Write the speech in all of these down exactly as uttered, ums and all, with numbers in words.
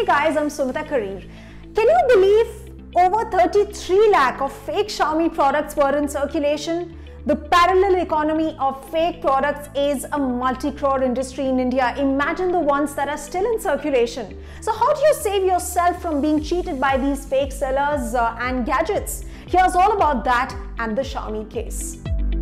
Hey guys, I'm Sumita Karir. Can you believe over thirty-three lakh of fake Xiaomi products were in circulation? The parallel economy of fake products is a multi-crore industry in India. Imagine the ones that are still in circulation. So how do you save yourself from being cheated by these fake sellers uh, and gadgets? Here's all about that and the Xiaomi case.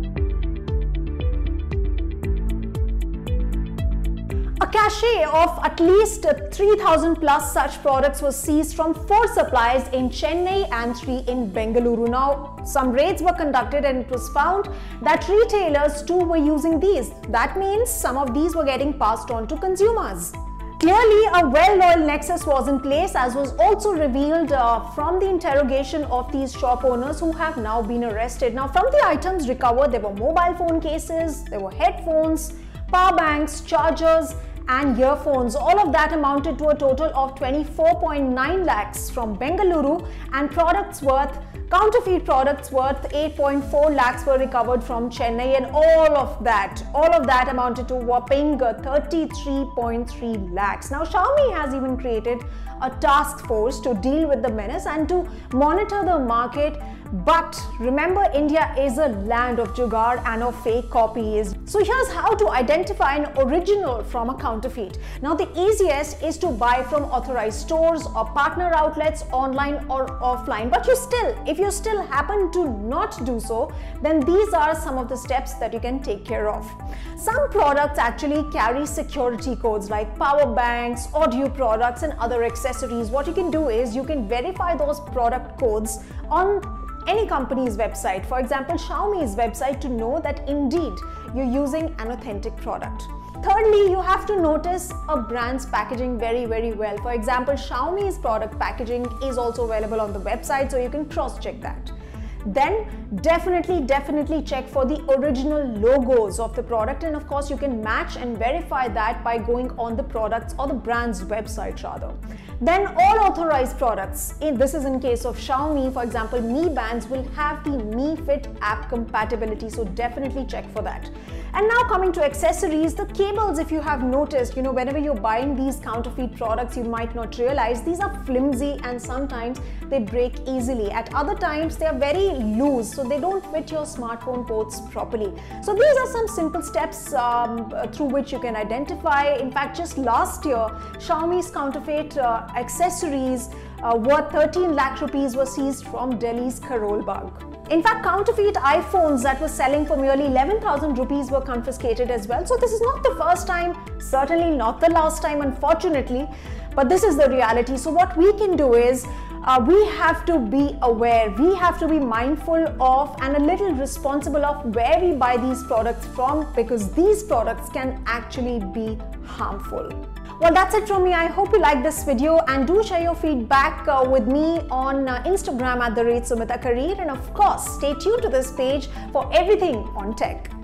A cache of at least three thousand plus such products was seized from four suppliers in Chennai and three in Bengaluru. Now, some raids were conducted and it was found that retailers too were using these. That means some of these were getting passed on to consumers. Clearly, a well-oiled nexus was in place, as was also revealed uh, from the interrogation of these shop owners who have now been arrested. Now, from the items recovered, there were mobile phone cases, there were headphones, power banks, chargers, and earphones. All of that amounted to a total of twenty-four point nine lakhs from Bengaluru, and products worth counterfeit products worth eight point four lakhs were recovered from Chennai, and all of that all of that amounted to whopping thirty-three point three lakhs. Now, Xiaomi has even created a task force to deal with the menace and to monitor the market. But remember, India is a land of jugaad and of fake copies. So here's how to identify an original from a counterfeit. Now, the easiest is to buy from authorized stores or partner outlets, online or offline. But you still, if you still happen to not do so, then these are some of the steps that you can take care of. Some products actually carry security codes like power banks, audio products, and other accessories. What you can do is you can verify those product codes on any company's website, for example Xiaomi's website, to know that indeed you're using an authentic product. Thirdly, you have to notice a brand's packaging very very well. For example, Xiaomi's product packaging is also available on the website, so you can cross-check that. Then definitely definitely check for the original logos of the product, and of course you can match and verify that by going on the products or the brand's website rather. Then all authorized products, in, this is in case of Xiaomi, for example Mi Bands, will have the Mi Fit app compatibility, so definitely check for that. And now coming to accessories, the cables, if you have noticed, you know, whenever you're buying these counterfeit products, you might not realize these are flimsy and sometimes they break easily. At other times, they are very loose, so they don't fit your smartphone ports properly. So these are some simple steps um, through which you can identify. In fact, just last year, Xiaomi's counterfeit uh, accessories uh, worth thirteen lakh rupees were seized from Delhi's Karol Bagh. In fact, counterfeit iPhones that were selling for merely eleven thousand rupees were confiscated as well. So this is not the first time, certainly not the last time, unfortunately, but this is the reality. So what we can do is uh, we have to be aware, we have to be mindful of and a little responsible of where we buy these products from, because these products can actually be harmful. Well, that's it from me. I hope you liked this video, and do share your feedback uh, with me on uh, Instagram at the rate Sumita Karir, and of course stay tuned to this page for everything on tech.